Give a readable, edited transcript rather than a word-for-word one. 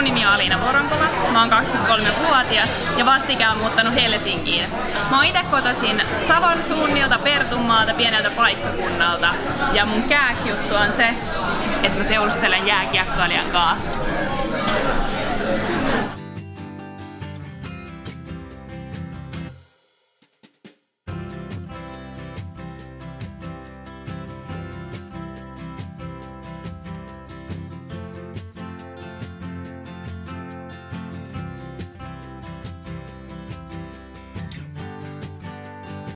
Mun nimi on Aliina Voronkova, mä oon 23-vuotias ja vastikään muuttanut Helsinkiin. Mä oon ite kotoisin Savon suunnilta, Pertunmaalta, pieneltä paikkakunnalta. Ja mun kääkjuttu on se, että mä seurustelen jääkiekkoilijan kanssa.